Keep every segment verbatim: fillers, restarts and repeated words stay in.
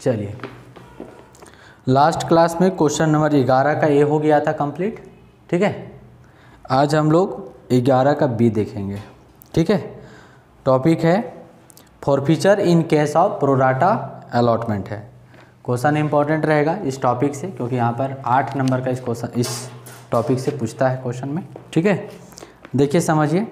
चलिए, last class में question number ग्यारह का ए हो गया था कंप्लीट, ठीक है। आज हम लोग ग्यारह का बी देखेंगे, ठीक है। टॉपिक है forfeiture in case of pro rata allotment है। क्वेश्चन इंपॉर्टेंट रहेगा इस टॉपिक से, क्योंकि यहाँ पर आठ नंबर का इस क्वेश्चन इस टॉपिक से पूछता है क्वेश्चन में, ठीक है। देखिए समझिए,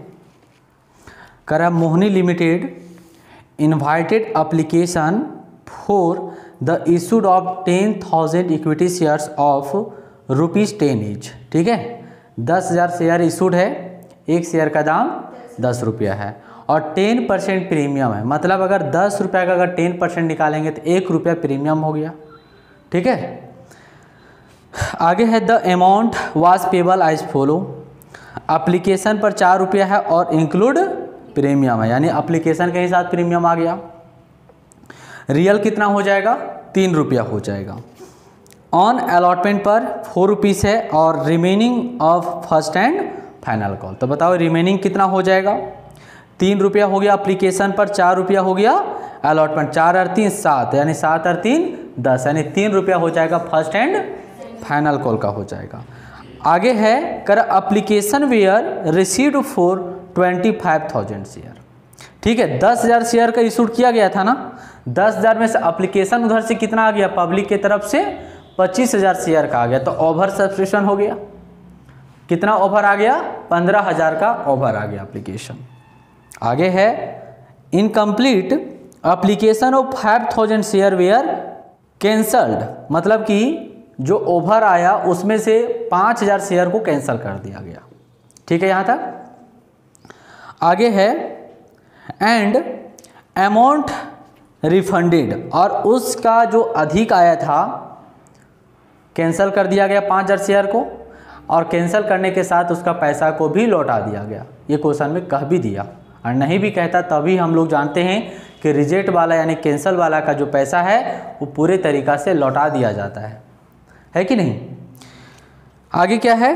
करा Mohini limited invited application for the issued of ten thousand equity shares of rupees ten each, ठीक है। दस हज़ार शेयर इशूड है, एक शेयर का दाम दस रुपया है और टेन परसेंट प्रीमियम है। मतलब अगर दस रुपया का अगर टेन परसेंट निकालेंगे तो एक रुपया प्रीमियम हो गया, ठीक है। आगे है the amount was payable as follow. Application पर चार रुपया है और इंक्लूड प्रीमियम है, यानी एप्लीकेशन के ही साथ प्रीमियम आ गया। रियल कितना हो जाएगा, तीन रुपया हो जाएगा। ऑन अलॉटमेंट पर फोर रुपीज़ है और remaining of first and final call. तो बताओ रिमेनिंग कितना हो जाएगा, तीन रुपया हो गया एप्लीकेशन पर, चार रुपया हो गया अलॉटमेंट, चार और तीन सात, यानी सात और तीन दस, यानी तीन रुपया हो जाएगा फर्स्ट एंड फाइनल कॉल का हो जाएगा। आगे है कर application were received for twenty five thousand share, ठीक है। दस हज़ार शेयर का इशूड किया गया था ना, दस हज़ार में से एप्लीकेशन उधर से कितना आ गया, पब्लिक की तरफ से पच्चीस हज़ार शेयर का आ गया, तो ओवर सब्सक्रिप्शन हो गया। कितना ओवर आ गया, पंद्रह हज़ार का ओवर आ गया एप्लीकेशन। आगे है incomplete application of five thousand share were cancelled, मतलब कि जो ओवर आया उसमें से पाँच हज़ार शेयर को कैंसिल कर दिया गया, ठीक है यहाँ तक। आगे है एंड अमाउंट रिफंडेड, और उसका जो अधिक आया था कैंसिल कर दिया गया पाँच हज़ार शेयर को, और कैंसिल करने के साथ उसका पैसा को भी लौटा दिया गया। ये क्वेश्चन में कह भी दिया, और नहीं भी कहता तभी हम लोग जानते हैं कि रिजेक्ट वाला यानी कैंसिल वाला का जो पैसा है वो पूरे तरीक़ा से लौटा दिया जाता है, है कि नहीं। आगे क्या है,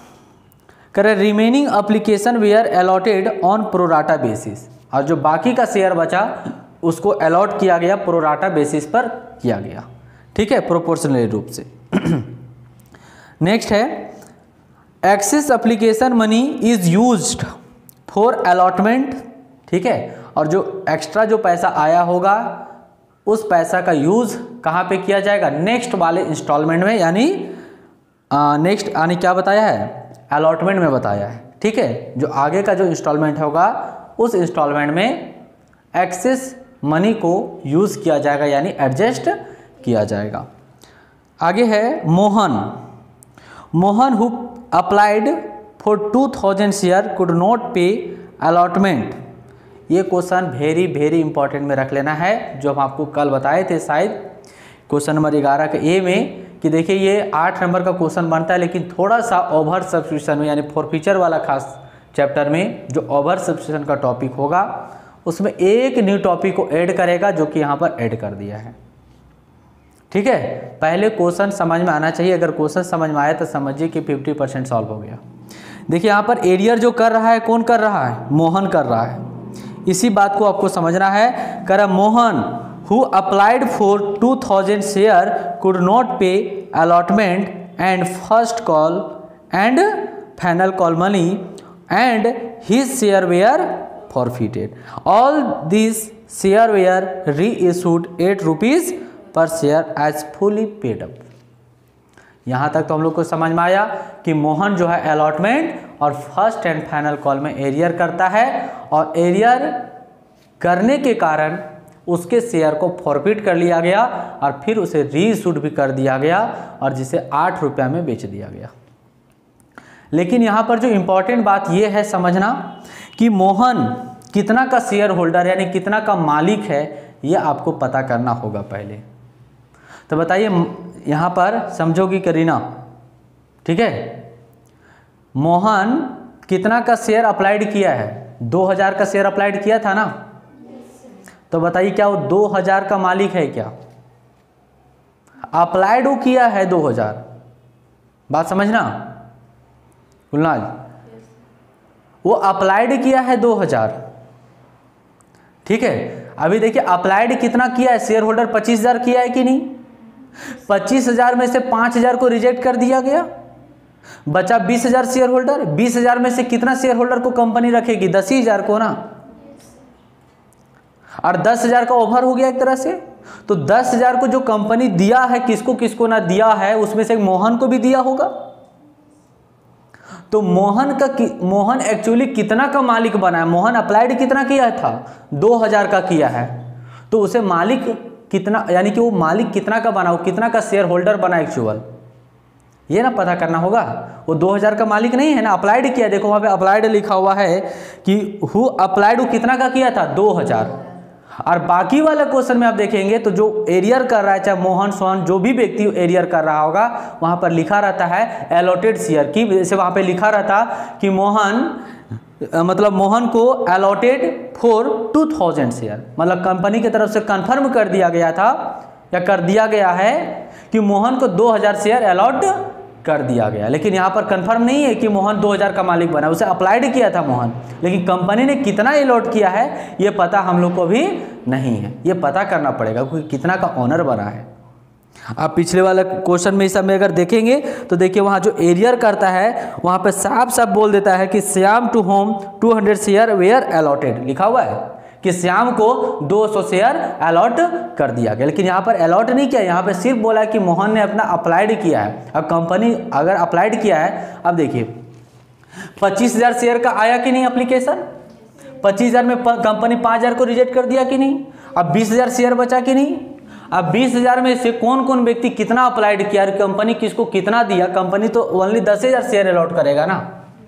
करे remaining application were allotted on pro rata basis, और जो बाकी का शेयर बचा उसको अलॉट किया गया प्रोराटा बेसिस पर किया गया, ठीक है, प्रोपोर्शनल रूप से। नेक्स्ट है excess application money is used for allotment, ठीक है। और जो एक्स्ट्रा जो पैसा आया होगा उस पैसा का यूज़ कहाँ पे किया जाएगा, नेक्स्ट वाले इंस्टॉलमेंट में, यानी नेक्स्ट यानी क्या बताया है, अलॉटमेंट में बताया है, ठीक है। जो आगे का जो इंस्टॉलमेंट होगा उस इंस्टॉलमेंट में एक्सेस मनी को यूज़ किया जाएगा, यानी एडजस्ट किया जाएगा। आगे है Mohan Mohan who applied for two thousand share could not pay allotment. ये क्वेश्चन वेरी वेरी इंपॉर्टेंट में रख लेना है, जो हम आपको कल बताए थे शायद क्वेश्चन नंबर ग्यारह के ए में, कि देखिए ये आठ नंबर का क्वेश्चन बनता है, लेकिन थोड़ा सा ओवर सब्सक्रिप्शन में यानी फॉरफीचर वाला खास चैप्टर में जो ओवर सब्सक्रिप्शन का टॉपिक होगा उसमें एक न्यू टॉपिक को ऐड करेगा, जो कि यहाँ पर ऐड कर दिया है, ठीक है। पहले क्वेश्चन समझ में आना चाहिए, अगर क्वेश्चन समझ में आया तो समझिए कि फिफ्टी परसेंट सॉल्व हो गया। देखिए यहाँ पर एरियर जो कर रहा है, कौन कर रहा है, मोहन कर रहा है। इसी बात को आपको समझना है। कर Mohan who applied for two thousand share could not pay allotment and first call and final call money and his share were forfeited. All this share were reissued at rupees per share as fully paid up. यहाँ तक तो हम लोग को समझ में आया कि मोहन जो है अलॉटमेंट और फर्स्ट एंड फाइनल कॉल में एरियर करता है, और एरियर करने के कारण उसके शेयर को फॉरफिट कर लिया गया और फिर उसे री इशूड भी कर दिया गया, और जिसे आठ रुपया में बेच दिया गया। लेकिन यहाँ पर जो इम्पोर्टेंट बात ये है समझना कि मोहन कितना का शेयर होल्डर यानी कितना का मालिक है, ये आपको पता करना होगा पहले। तो बताइए यहाँ पर समझोगी करीना, ठीक है। मोहन कितना का शेयर अप्लाइड किया है, दो हज़ार का शेयर अप्लाइड किया था ना, तो बताइए क्या वो दो हज़ार का मालिक है क्या, अप्लाइड वो किया है दो हज़ार, बात समझना गुलनाज, वो अप्लाइड किया है दो हज़ार, ठीक है। अभी देखिए अप्लाइड कितना किया है, शेयर होल्डर पच्चीस हजार किया है कि नहीं, पच्चीस हजार में से पाँच हजार को रिजेक्ट कर दिया गया, बचा बीस हजार शेयर होल्डर। बीस हजार में से कितना शेयर होल्डर को कंपनी रखेगी, दस ही हजार को ना, और दस हजार का ओवर हो गया एक तरह से। तो दस हजार को जो कंपनी दिया है, किसको किसको ना दिया है, उसमें से मोहन को भी दिया होगा। तो मोहन का मोहन एक्चुअली कितना का मालिक बना है, मोहन अप्लाइड कितना किया था, दो हजार का किया है। तो उसे मालिक कितना, यानी कि वो मालिक कितना का बना, वो कितना का शेयर होल्डर बना एक्चुअल, ये ना पता करना होगा। वो दो हजार का मालिक नहीं है ना, अप्लाइड किया, देखो वहां पे अप्लाइड लिखा हुआ है कि हु अप्लाइड, वो कितना का किया था, दो हजार। और बाकी वाले क्वेश्चन में आप देखेंगे तो जो एरियर कर रहा है, चाहे मोहन सोहन जो भी व्यक्ति एरियर कर रहा होगा, वहां पर लिखा रहता है अलॉटेड शेयर की, जैसे वहां पे लिखा रहता कि मोहन मतलब मोहन को allotted for two thousand share, मतलब कंपनी की तरफ से कंफर्म कर दिया गया था या कर दिया गया है कि मोहन को दो हजार शेयर अलॉट कर दिया गया। लेकिन यहाँ पर कंफर्म नहीं है कि मोहन दो हजार का मालिक बना, उसे अप्लाइड किया था मोहन, लेकिन कंपनी ने कितना अलॉट किया है ये पता हम लोग को भी नहीं है, ये पता करना पड़ेगा क्योंकि कितना का ओनर बना है। आप पिछले वाला क्वेश्चन में इस समय अगर देखेंगे तो देखिए वहाँ जो एरियर करता है वहाँ पे साफ साफ बोल देता है कि Shyam to whom two hundred share were allotted, लिखा हुआ है कि श्याम को दो सौ शेयर अलॉट कर दिया गया। लेकिन यहाँ पर अलॉट नहीं किया, यहाँ पे सिर्फ बोला कि मोहन ने अपना अप्लाइड किया है। अब कंपनी अगर अप्लाइड किया है, अब देखिए पच्चीस हजार शेयर का आया कि नहीं एप्लीकेशन, पच्चीस हजार में कंपनी पाँच हजार को रिजेक्ट कर दिया कि नहीं, अब बीस हजार शेयर बचा कि नहीं। अब बीस हजार में से कौन कौन व्यक्ति कितना अप्लाइड किया, कंपनी किसको कितना दिया, कंपनी तो ओनली दस हजार शेयर अलॉट करेगा ना,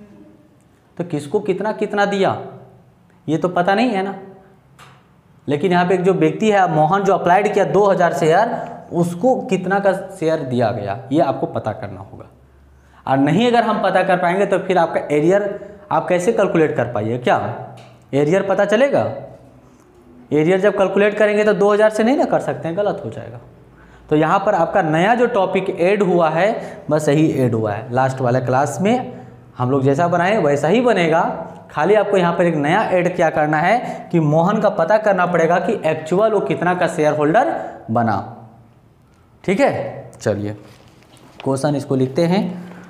तो किसको कितना कितना दिया ये तो पता नहीं है ना। लेकिन यहाँ पे एक जो व्यक्ति है मोहन जो अप्लाइड किया दो हजार शेयर, उसको कितना का शेयर दिया गया ये आपको पता करना होगा। और नहीं अगर हम पता कर पाएंगे तो फिर आपका एरियर आप कैसे कैलकुलेट कर पाइए, क्या एरियर पता चलेगा, एरियर जब कैलकुलेट करेंगे तो दो हजार से नहीं ना कर सकते हैं, गलत हो जाएगा। तो यहाँ पर आपका नया जो टॉपिक ऐड हुआ है बस यही ऐड हुआ है, लास्ट वाले क्लास में हम लोग जैसा बनाए वैसा ही बनेगा, खाली आपको यहाँ पर एक नया ऐड क्या करना है कि मोहन का पता करना पड़ेगा कि एक्चुअल वो कितना का शेयर होल्डर बना। ठीक है, चलिए क्वेश्चन इसको लिखते हैं।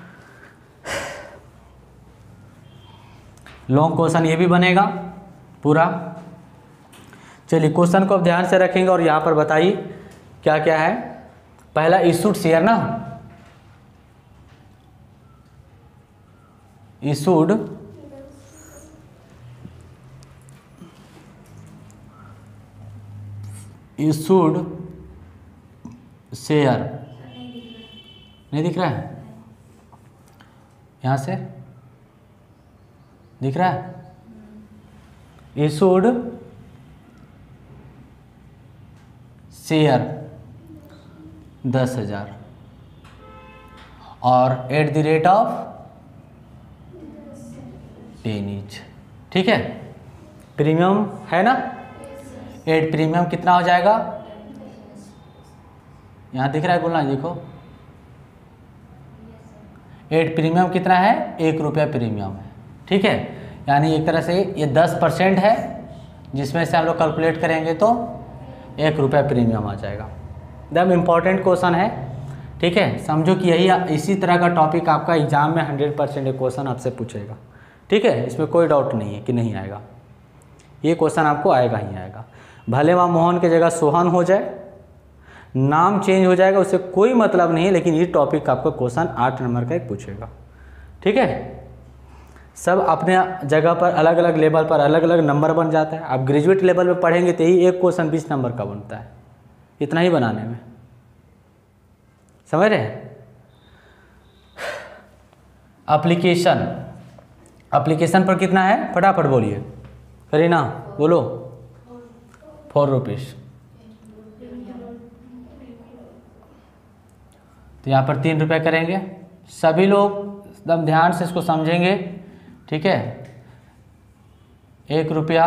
लॉन्ग क्वेश्चन ये भी बनेगा पूरा। चलिए क्वेश्चन को अब ध्यान से रखेंगे और यहाँ पर बताइए क्या क्या है। पहला इशूड शेयर ना, इशूड इशूड शेयर नहीं दिख रहा है, यहाँ से दिख रहा है, इशूड शेयर दस हजार और at the rate of ten each. ठीक है, प्रीमियम है ना, एट प्रीमियम कितना हो जाएगा, यहाँ दिख रहा है बोलना देखो, एट प्रीमियम कितना है, एक रुपया प्रीमियम है। ठीक है, यानी एक तरह से ये दस परसेंट है जिसमें से हम लोग कैलकुलेट करेंगे तो एक रुपया प्रीमियम आ जाएगा। एकदम इम्पॉर्टेंट क्वेश्चन है। ठीक है, समझो कि यही इसी तरह का टॉपिक आपका एग्जाम में हंड्रेड परसेंट क्वेश्चन आपसे पूछेगा। ठीक है, इसमें कोई डाउट नहीं है कि नहीं आएगा, ये क्वेश्चन आपको आएगा ही आएगा। भले वहाँ मोहन की जगह सोहन हो जाए, नाम चेंज हो जाएगा, उससे कोई मतलब नहीं है, लेकिन ये टॉपिक आपको क्वेश्चन आठ नंबर का एक पूछेगा। ठीक है, सब अपने जगह पर अलग अलग लेवल पर अलग अलग नंबर बन जाता है। आप ग्रेजुएट लेवल में पढ़ेंगे तो यही एक क्वेश्चन बीस नंबर का बनता है, इतना ही बनाने में, समझ रहे हैं। एप्लीकेशन, एप्लीकेशन पर कितना है फटाफट बोलिए, करीना बोलो, फोर रुपीज़। तो यहाँ पर तीन रुपये करेंगे, सभी लोग एकदम ध्यान से इसको समझेंगे। ठीक है, एक रुपया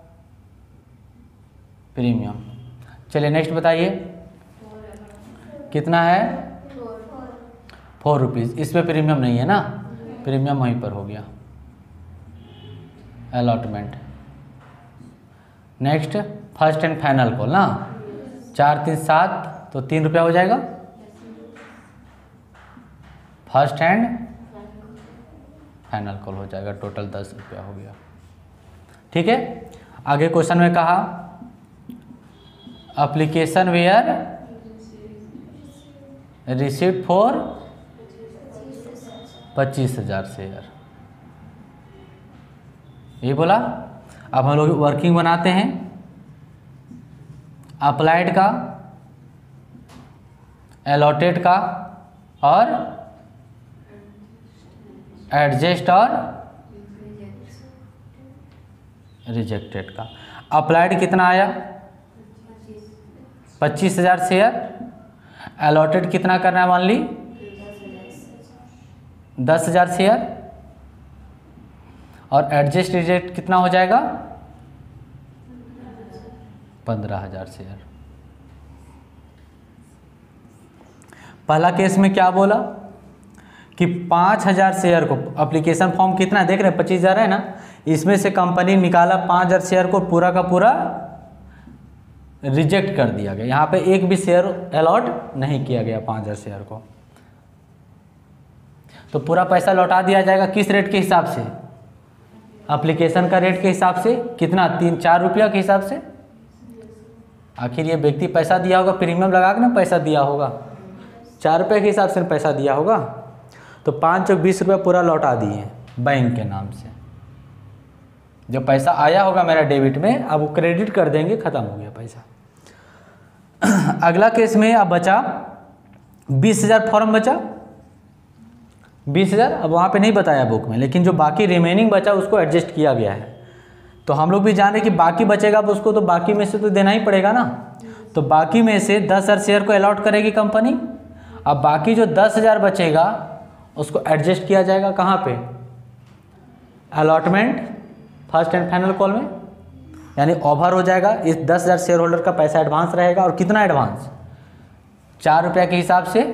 प्रीमियम। चलिए नेक्स्ट बताइए कितना है, फोर रुपीज़। इसमें प्रीमियम नहीं है ना, प्रीमियम वहीं पर हो गया, allotment. Next first and final call ना, चार तीन सात तो तीन रुपया हो जाएगा, फर्स्ट एंड फाइनल कॉल हो जाएगा, टोटल दस रुपया हो गया। ठीक है, आगे क्वेश्चन में कहा एप्लीकेशन वेयर रिसीव्ड फॉर पच्चीस हजार शेयर, ये बोला। अब हम लोग वर्किंग बनाते हैं, अप्लाइड का, अलॉटेड का और एडजस्ट और रिजेक्टेड का। अप्लाइड कितना आया, पच्चीस हजार शेयर। अलॉटेड कितना करना है, मान ली दस हजार शेयर। और एडजस्ट रिजेक्ट कितना हो जाएगा, पंद्रह हजार शेयर। पहला केस में क्या बोला कि पाँच हजार शेयर को, एप्लीकेशन फॉर्म कितना देख रहे हैं, पच्चीस हजार है ना, इसमें से कंपनी निकाला पाँच हजार शेयर को पूरा का पूरा रिजेक्ट कर दिया गया। यहाँ पे एक भी शेयर अलॉट नहीं किया गया पाँच हजार शेयर को, तो पूरा पैसा लौटा दिया जाएगा किस रेट के हिसाब से, एप्लीकेशन का रेट के हिसाब से, कितना, तीन चार रुपया के हिसाब से। आखिर ये व्यक्ति पैसा दिया होगा, प्रीमियम लगा के ना पैसा दिया होगा, चार रुपये के हिसाब से पैसा दिया होगा, तो पाँच सौ बीस रुपये पूरा लौटा दिए बैंक के नाम से। जो पैसा आया होगा मेरा डेबिट में, अब वो क्रेडिट कर देंगे, ख़त्म हो गया पैसा। अगला केस में अब बचा बीस हज़ार फॉर्म बचा, बीस हज़ार अब वहाँ पे नहीं बताया बुक में, लेकिन जो बाकी रिमेनिंग बचा उसको एडजस्ट किया गया है। तो हम लोग भी जान रहे कि बाकी बचेगा अब उसको, तो बाकी में से तो देना ही पड़ेगा ना। तो बाकी में से दस हज़ार शेयर को अलॉट करेगी कंपनी। अब बाकी जो दस हज़ार बचेगा उसको एडजस्ट किया जाएगा कहाँ पे, allotment first and final call में, यानी ओवर हो जाएगा। इस दस हज़ार शेयर होल्डर का पैसा एडवांस रहेगा, और कितना एडवांस, चार रुपया के हिसाब से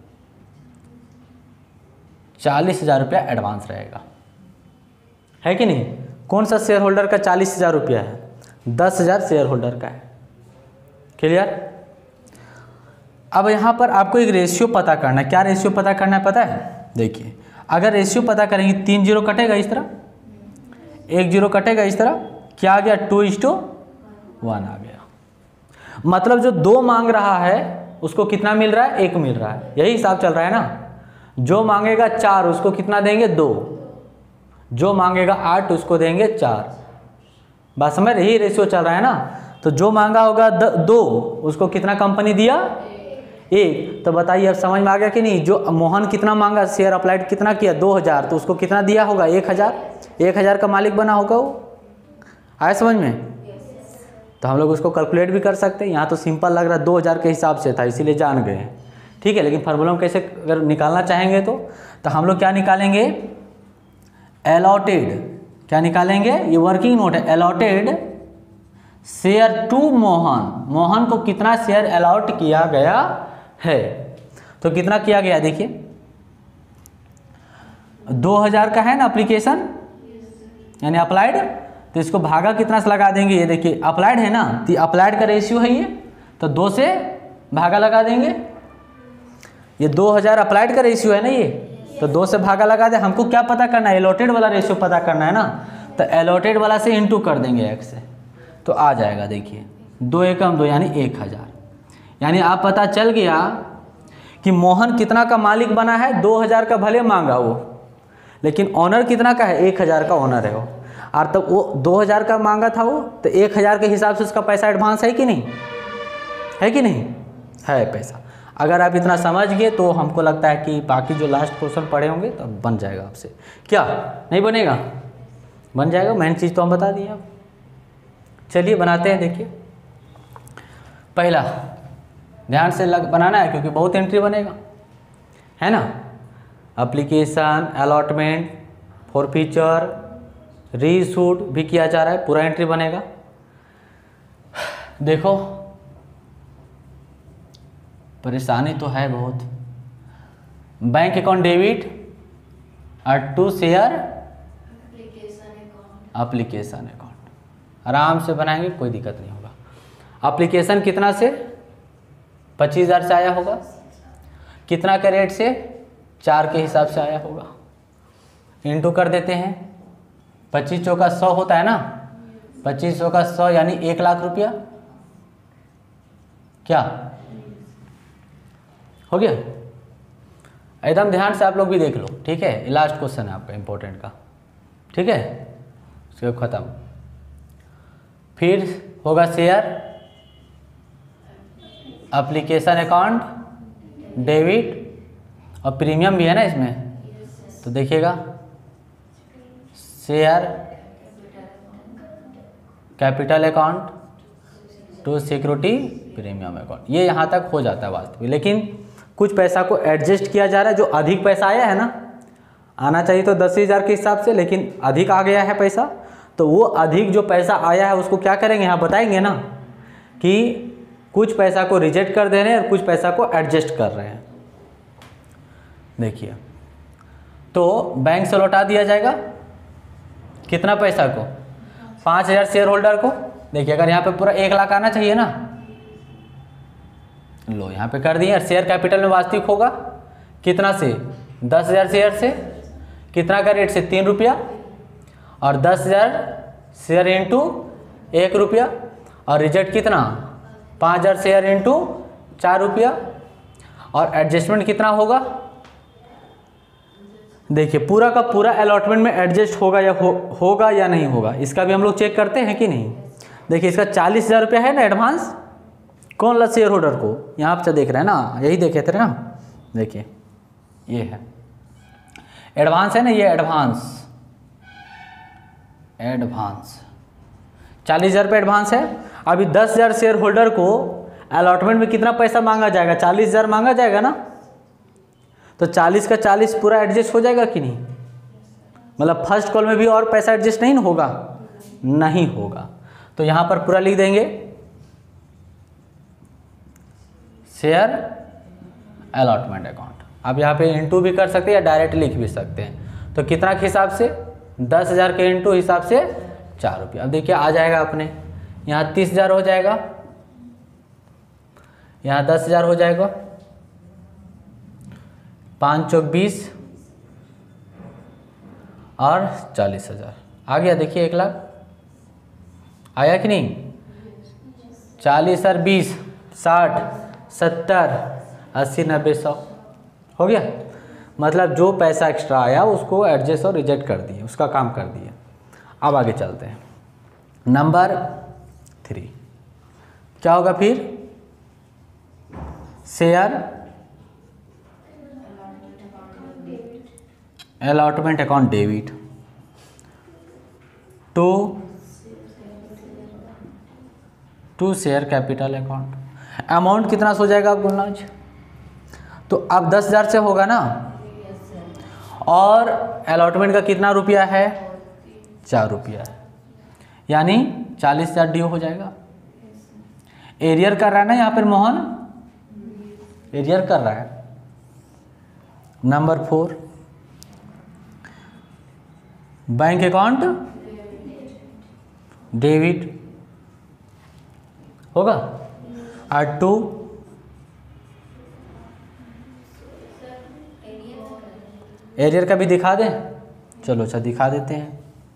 चालीस हज़ार रुपया एडवांस रहेगा, है कि नहीं। कौन सा शेयर होल्डर का चालीस हज़ार रुपया है, दस हज़ार शेयर होल्डर का है। क्लियर। अब यहाँ पर आपको एक रेशियो पता करना है। क्या रेशियो पता करना है पता है, देखिए अगर रेशियो पता करेंगे, तीन जीरो कटेगा इस तरह, एक जीरो कटेगा इस तरह, क्या आ गया, टू इज टू वन आ गया। मतलब जो दो मांग रहा है उसको कितना मिल रहा है, एक मिल रहा है, यही हिसाब चल रहा है ना। जो मांगेगा चार उसको कितना देंगे, दो। जो मांगेगा आठ उसको देंगे चार। बात समझ, यही रेशियो चल रहा है ना। तो जो मांगा होगा दो उसको कितना कंपनी दिया, एक। तो बताइए अब समझ में आ गया कि नहीं। जो मोहन कितना मांगा, शेयर अप्लाइड कितना किया, दो हज़ार, तो उसको कितना दिया होगा, एक हज़ार। एक हज़ार का मालिक बना होगा वो। आया समझ में। तो हम लोग उसको कैलकुलेट भी कर सकते हैं। यहाँ तो सिंपल लग रहा है, दो हज़ार के हिसाब से था इसीलिए जान गए हैं, ठीक है। लेकिन फार्मूला में कैसे अगर निकालना चाहेंगे तो तो हम लोग क्या निकालेंगे, अलॉटेड। क्या निकालेंगे, ये वर्किंग नोट है, allotted share to Mohan. Mohan को कितना शेयर अलॉट किया गया है, तो कितना किया गया, देखिए दो हज़ार का है ना एप्लीकेशन, यानी अप्लाइड, तो इसको भागा कितना से लगा देंगे, ये देखिए अप्लाइड है ना, तो अप्लाइड का रेशियो है ये, तो दो से भागा लगा देंगे। ये दो हज़ार अप्लाइड का रेशियो है ना ये, तो दो से भागा लगा दे। हमको क्या पता करना है, एलोटेड वाला रेशियो पता करना है ना, तो एलोटेड वाला से इंटू कर देंगे एक से, तो आ जाएगा। देखिए दो एकम दो यानी एक हज़ार, यानी आप पता चल गया कि मोहन कितना का मालिक बना है, दो हज़ार का भले मांगा वो, लेकिन ऑनर कितना का है, एक हज़ार का ऑनर है वो। और तब वो दो हज़ार का मांगा था वो, तो एक हज़ार के हिसाब से उसका पैसा एडवांस है कि नहीं, है कि नहीं, है पैसा। अगर आप इतना समझ गए तो हमको लगता है कि बाकी जो लास्ट क्वेश्चन पढ़े होंगे तो बन जाएगा आपसे। क्या नहीं बनेगा, बन जाएगा। मेन चीज़ तो हम बता दिए आप। चलिए बनाते हैं। देखिए पहला ध्यान से लग बनाना है क्योंकि बहुत एंट्री बनेगा, है ना। एप्लीकेशन, अलॉटमेंट, फॉरफीचर, रीशूट भी किया जा रहा है, पूरा एंट्री बनेगा। देखो परेशानी तो है बहुत। बैंक अकाउंट डेबिट और टू शेयर एप्लीकेशन अकाउंट, आराम से बनाएंगे, कोई दिक्कत नहीं होगा। एप्लीकेशन कितना से, पच्चीस हज़ार से आया होगा, कितना का रेट से, चार के हिसाब से आया होगा, इंटू कर देते हैं, पच्चीस चौका सौ होता है ना, पच्चीस चौका सौ यानी एक लाख रुपया, क्या हो गया? एकदम ध्यान से आप लोग भी देख लो, ठीक है, लास्ट क्वेश्चन है आपका इंपॉर्टेंट का, ठीक है, उसके खत्म। फिर होगा शेयर, एप्लीकेशन अकाउंट, डेबिट और प्रीमियम भी है ना इसमें, तो देखिएगा share capital account to security premium account, ये यहाँ तक हो जाता है वास्तविक। लेकिन कुछ पैसा को एडजस्ट किया जा रहा है, जो अधिक पैसा आया है ना, आना चाहिए तो दस हज़ार के हिसाब से, लेकिन अधिक आ गया है पैसा, तो वो अधिक जो पैसा आया है उसको क्या करेंगे, यहाँ बताएंगे ना कि कुछ पैसा को रिजेक्ट कर दे रहे हैं और कुछ पैसा को एडजस्ट कर रहे हैं। देखिए, तो बैंक से लौटा दिया जाएगा कितना पैसा को, पाँच हज़ार शेयर होल्डर को। देखिए, अगर यहाँ पे पूरा एक लाख आना चाहिए ना, लो यहाँ पे कर दिए। और शेयर कैपिटल में वास्तविक होगा कितना से, दस हज़ार शेयर से, कितना का रेट से, तीन रुपया, और दस हज़ार शेयर इंटू एक रुपया, और रिजेक्ट कितना, पाँच हज़ार शेयर इंटू चार रुपया, और एडजस्टमेंट कितना होगा। देखिए, पूरा का पूरा अलॉटमेंट में एडजस्ट होगा या हो, होगा या नहीं होगा, इसका भी हम लोग चेक करते हैं कि नहीं। देखिए, इसका चालीस हज़ार रुपया है ना एडवांस, कौन ला शेयर होल्डर को, यहाँ पे देख रहे हैं ना, यही देखे थे ना, देखिए ये है एडवांस है ना, ये एडवांस, एडवांस चालीस हज़ार रुपये एडवांस है। अभी दस हज़ार शेयर होल्डर को अलॉटमेंट में कितना पैसा मांगा जाएगा, चालीस हज़ार मांगा जाएगा ना, तो चालीस का चालीस पूरा एडजस्ट हो जाएगा कि नहीं, मतलब फर्स्ट कॉल में भी और पैसा एडजस्ट नहीं होगा, नहीं होगा। तो यहाँ पर पूरा लिख देंगे शेयर अलॉटमेंट अकाउंट। अब यहाँ पे इंटू भी कर सकते हैं या डायरेक्ट लिख भी सकते हैं। तो कितना के हिसाब से, दस हज़ार के इंटू हिसाब से चार रुपये। अब देखिए आ जाएगा अपने यहाँ तीस हज़ार हो जाएगा, यहाँ दस हज़ार हो जाएगा, पाँच चौक बीस और चालीस हज़ार आ गया। देखिए एक लाख आया कि नहीं, चालीस और बीस साठ सत्तर अस्सी नब्बे सौ हो गया। मतलब जो पैसा एक्स्ट्रा आया उसको एडजस्ट और रिजेक्ट कर दिए, उसका काम कर दिए। अब आगे चलते हैं, नंबर थ्री क्या होगा फिर, share allotment account debit to to share capital account. Amount कितना सो जाएगा आप गुलनाज, तो अब दस हज़ार से होगा ना, और अलॉटमेंट का कितना रुपया है, चार रुपया है, यानी चालीस हज़ार ड्यू हो जाएगा। एरियर कर रहा है ना यहाँ पर मोहन, एरियर कर रहा है। Number four bank account debit होगा, और टू एरियर का भी दिखा दें, चलो अच्छा दिखा देते हैं,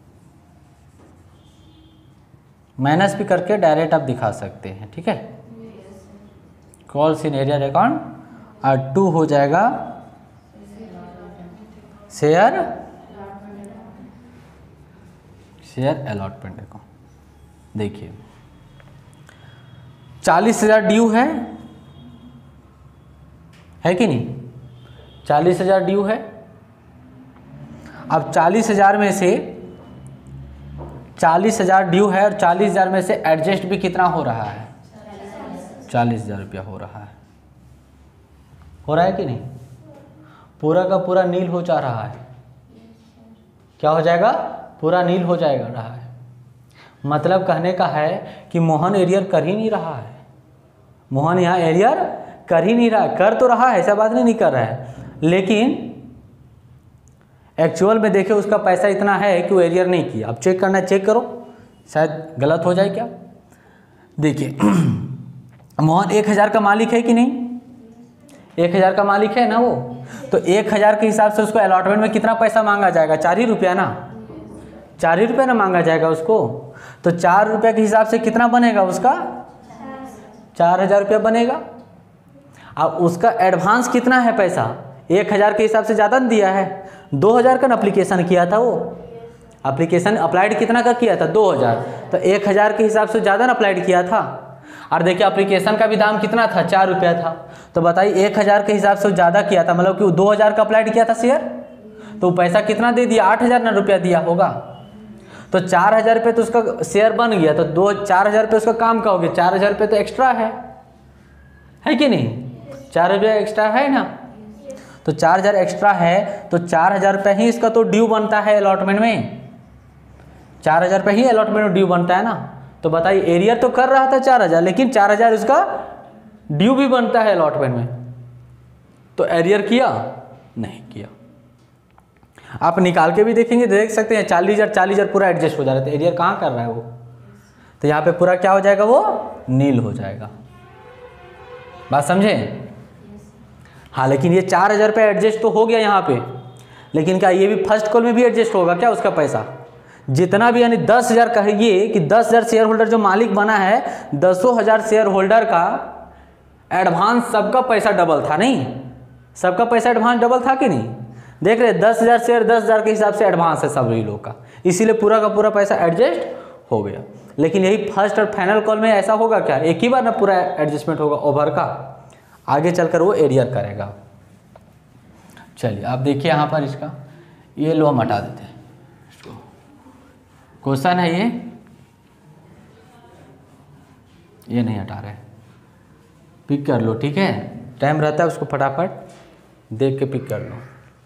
माइनस भी करके डायरेक्ट आप दिखा सकते हैं, ठीक है। कॉल्स इन एरियर अकाउंट और टू हो जाएगा शेयर शेयर अलॉटमेंट अकाउंट। देखिए चालीस हज़ार ड्यू है है कि नहीं, चालीस हज़ार ड्यू है। अब चालीस हज़ार में से चालीस हज़ार ड्यू है और चालीस हज़ार में से एडजस्ट भी कितना हो रहा है, चालीस हज़ार रुपया हो रहा है, हो रहा है कि नहीं, पूरा का पूरा नील हो जा रहा है। क्या हो जाएगा, पूरा नील हो जाएगा रहा है। मतलब कहने का है कि मोहन एरियर कर ही नहीं रहा है, मोहन यहाँ एरियर कर ही नहीं रहा, कर तो रहा है, ऐसा बात नहीं, नहीं कर रहा है, लेकिन एक्चुअल में देखे उसका पैसा इतना है कि वो एरियर नहीं किया। अब चेक करना है, चेक करो, शायद गलत हो जाए क्या। देखिए मोहन एक हज़ार का मालिक है कि नहीं, एक हज़ार का मालिक है ना वो, तो एक हज़ार के हिसाब से उसको अलॉटमेंट में कितना पैसा मांगा जाएगा, चार ही रुपया ना, चार ही रुपया ना मांगा जाएगा उसको। तो चार रुपये के हिसाब से कितना बनेगा उसका, चार हज़ार रुपया बनेगा। अब उसका एडवांस कितना है पैसा, एक हज़ार के हिसाब से ज़्यादा दिया है, दो हज़ार का एप्लीकेशन किया था वो, एप्लीकेशन अप्लाइड कितना का किया था, दो हज़ार, तो एक हज़ार के हिसाब से ज़्यादा ना अप्लाइड किया था। और देखिए एप्लीकेशन का भी दाम कितना था, चार रुपया था, तो बताइए एक हज़ार के हिसाब से ज़्यादा किया था, मतलब कि वो दो हज़ार का अप्लाइड किया था शेयर, तो पैसा कितना दे दिया, आठ हज़ार ना रुपया दिया होगा। तो चार हज़ार रुपये तो उसका शेयर बन गया, तो दो चार हज़ार रुपये उसका काम का हो गया, चार हज़ार रुपये तो एक्स्ट्रा है है कि नहीं, चार रुपया एक्स्ट्रा है ना, तो चार हज़ार एक्स्ट्रा है, तो चार हज़ार रुपये ही इसका तो ड्यू बनता है अलॉटमेंट में, चार हज़ार रुपये ही अलॉटमेंट में ड्यू बनता है ना। तो बताइए एरियर तो कर रहा था चार हज़ार, लेकिन चार हज़ार इसका ड्यू भी बनता है अलॉटमेंट में, तो एरियर किया नहीं किया। आप निकाल के भी देखेंगे, देख सकते हैं चालीस हज़ार चालीस हज़ार पूरा एडजस्ट हो जा रहा है, तो एरियर कहाँ कर रहा है वो, तो यहाँ पे पूरा क्या हो जाएगा, वो नील हो जाएगा। बात समझे, हाँ, लेकिन ये चार हज़ार रुपये एडजस्ट तो हो गया यहाँ पे, लेकिन क्या ये भी फर्स्ट कॉल में भी एडजस्ट होगा क्या उसका पैसा, जितना भी, यानी दस हज़ार कहिए कि दस हज़ार शेयर होल्डर जो मालिक बना है, दसों हज़ार शेयर होल्डर का एडवांस सबका पैसा डबल था, नहीं सबका पैसा एडवांस डबल था कि नहीं, देख रहे दस हज़ार शेयर दस हज़ार के हिसाब से एडवांस है सभी लोग का, इसीलिए पूरा का पूरा पैसा एडजस्ट हो गया। लेकिन यही फर्स्ट और फाइनल कॉल में ऐसा होगा क्या, एक ही बार ना पूरा एडजस्टमेंट होगा ओवर का, आगे चलकर वो एरियर करेगा। चलिए आप देखिए यहाँ पर इसका, ये लो हम हटा देते हैं इसको, क्वेश्चन है ये ये नहीं हटा रहे, पिक कर लो, ठीक है, टाइम रहता है उसको फटाफट देख के पिक कर लो।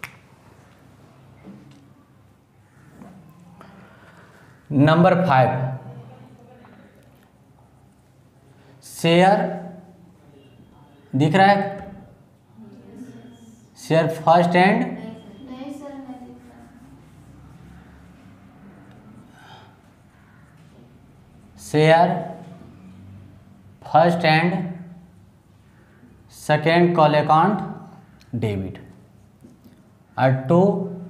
नंबर फाइव, शेयर दिख रहा है, share first and share first and second call account debit और टू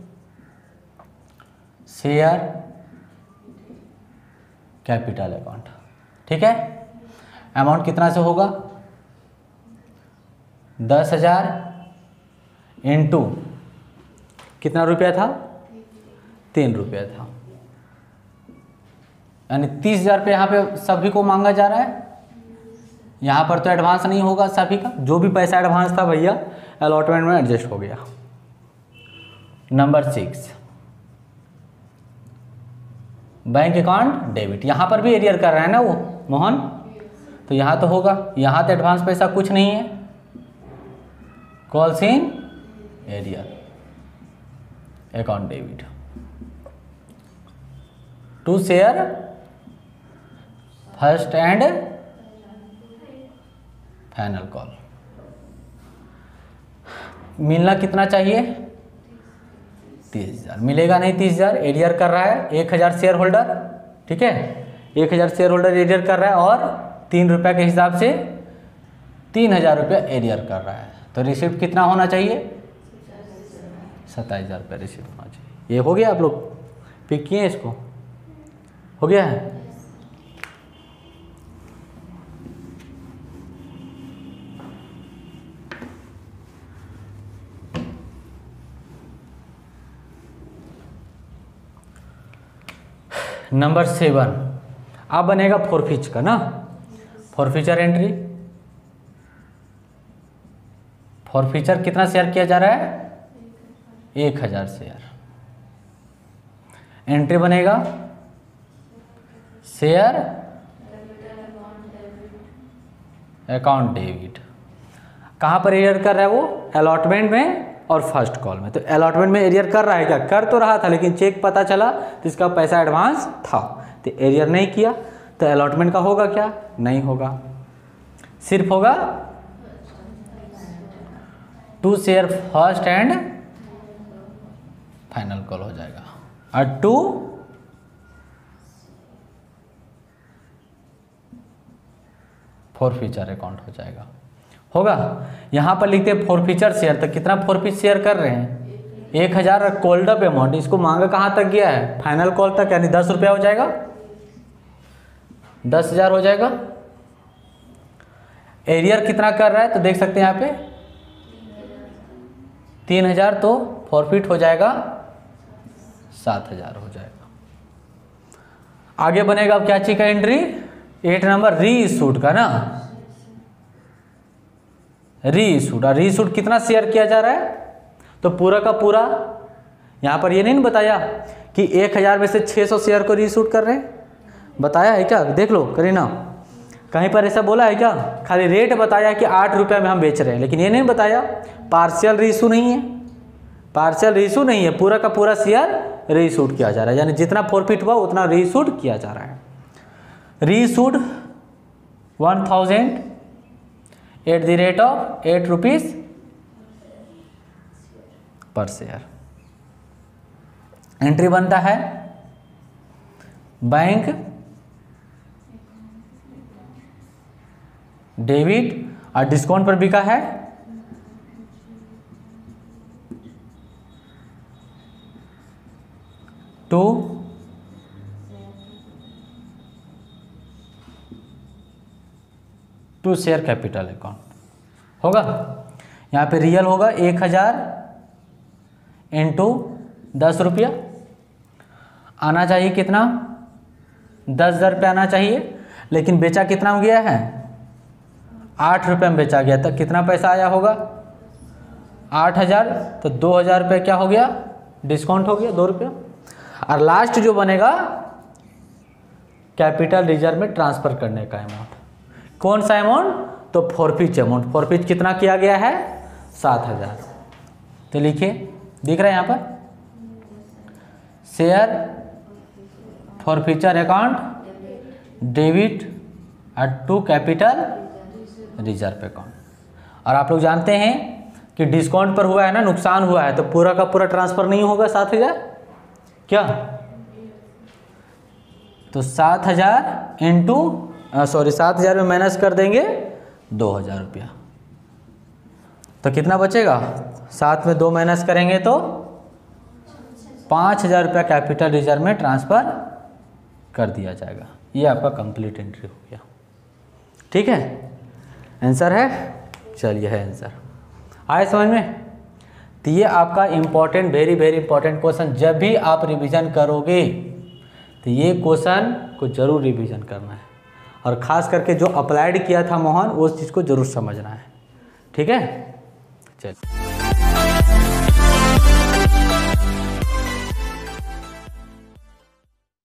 शेयर कैपिटल अकाउंट, ठीक है। अमाउंट कितना से होगा, दस हजार इंटू कितना रुपया था, तीन रुपया था, यानी तीस हजार रुपये यहाँ पे सभी को मांगा जा रहा है। यहाँ पर तो एडवांस नहीं होगा सभी का, जो भी पैसा एडवांस था भैया अलॉटमेंट में एडजस्ट हो गया। Number six, bank account debit, यहाँ पर भी एरियर कर रहा है ना वो मोहन, तो यहाँ तो होगा, यहाँ तो एडवांस पैसा कुछ नहीं है, calls in arrear account debit to share first and final call. मिलना कितना चाहिए, तीस हजार, मिलेगा नहीं तीस हजार, एरियर कर रहा है एक हजार शेयर होल्डर, ठीक है, एक हजार शेयर होल्डर एरियर कर रहा है और तीन रुपये के हिसाब से तीन हजार रुपया एरियर कर रहा है, तो रिसिप्ट कितना होना चाहिए, सत्ताईस हजार रुपया रिसिप्ट होना चाहिए। ये हो गया, आप लोग पिक किए इसको, हो गया है। नंबर सेवन, अब बनेगा फॉरफीच का ना, फॉरफीचर एंट्री, फॉरफीचर कितना शेयर किया जा रहा है, एक हजार शेयर, एंट्री बनेगा शेयर अकाउंट डेबिट, कहाँ पर एरियर कर रहा है वो, अलॉटमेंट में और फर्स्ट कॉल में। तो अलॉटमेंट में एरियर कर रहा है क्या, कर तो रहा था, लेकिन चेक पता चला तो इसका पैसा एडवांस था, तो एरियर नहीं किया, तो अलॉटमेंट का होगा क्या, नहीं होगा, सिर्फ होगा to share first and final call हो जाएगा, और टू फॉरफीचर अकाउंट हो जाएगा, होगा। यहाँ पर लिखते हैं फॉरफीचर शेयर, तो कितना फॉरफीट शेयर कर रहे हैं, एक हज़ार कॉल्ड अप अमाउंट, इसको मांगा कहाँ तक गया है, फाइनल कॉल तक, यानी दस रुपया हो जाएगा, दस हज़ार हो जाएगा। एरियर कितना कर रहा है तो देख सकते हैं यहाँ पे तीन हज़ार, तो फॉरफिट हो जाएगा सात हज़ार हो जाएगा। आगे बनेगा अब क्या चीज का entry, eight number reissued का ना, री इशूड। और री इशूड कितना शेयर किया जा रहा है, तो पूरा का पूरा, यहाँ पर ये नहीं बताया कि एक हज़ार में से छः सौ शेयर को री इशूड कर रहे हैं, बताया है क्या, देख लो करीना, कहीं पर ऐसा बोला है क्या, खाली रेट बताया कि आठ रुपये में हम बेच रहे हैं, लेकिन ये नहीं बताया पार्शियल री इशू नहीं है, पार्शियल री इशू नहीं है, पूरा का पूरा शेयर री इशूड किया जा रहा है, यानी जितना प्रॉफिट हुआ उतना री इशूड किया जा रहा है। Reissued one thousand at the rate of eight rupees per share. Entry बनता है बैंक डेबिट, और डिस्काउंट पर बिका है to to share capital account, होगा। यहाँ पे रियल होगा एक हज़ार इंटू दस रुपया, आना चाहिए कितना, दस हज़ार रुपया आना चाहिए, लेकिन बेचा कितना हो गया है, आठ रुपये में बेचा गया, तो कितना पैसा आया होगा, आठ हज़ार, तो दो हज़ार रुपये क्या हो गया, डिस्काउंट हो गया दो रुपया। और लास्ट जो बनेगा कैपिटल रिजर्व में ट्रांसफर करने का अमाउंट, कौन सा अमाउंट, तो फॉरफिट अमाउंट, फॉरफिट कितना किया गया है, सात हज़ार। तो लिखिए, दिख रहा है यहाँ पर, share forfeiture account debit at to capital reserve account. और आप लोग जानते हैं कि डिस्काउंट पर हुआ है ना, नुकसान हुआ है, तो पूरा का पूरा ट्रांसफर नहीं होगा सात हज़ार, क्या, तो सात हज़ार इंटू सॉरी सात हज़ार में माइनस कर देंगे दो हज़ार रुपया, तो कितना बचेगा, सात में दो माइनस करेंगे तो पाँच हज़ार रुपया कैपिटल रिजर्व में ट्रांसफ़र कर दिया जाएगा। ये आपका कंप्लीट एंट्री हो गया, ठीक है। आंसर है, चलिए है आंसर, आए समझ में। तो ये आपका important, very very important question, जब भी आप रिवीजन करोगे तो ये क्वेश्चन को जरूर रिवीजन करना है, और ख़ास करके जो अप्लाइड किया था मोहन, उस चीज़ को जरूर समझना है, ठीक है। चलिए।